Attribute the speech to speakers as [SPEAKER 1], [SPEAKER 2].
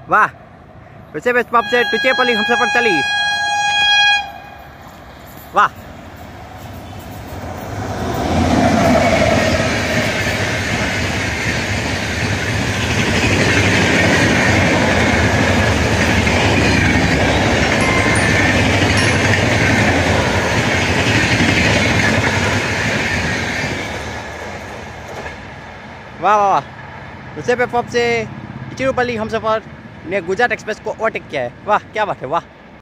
[SPEAKER 1] वाह, वैसे स्टॉप से टुचेपल्ली हमसफर चली। वाह, वाह वाह वाह, दूसरे प्लेटफॉर्म से तिरुपल्ली हमसफर ने गुजरात एक्सप्रेस को ओवरटेक किया है। वाह, क्या बात है, वाह।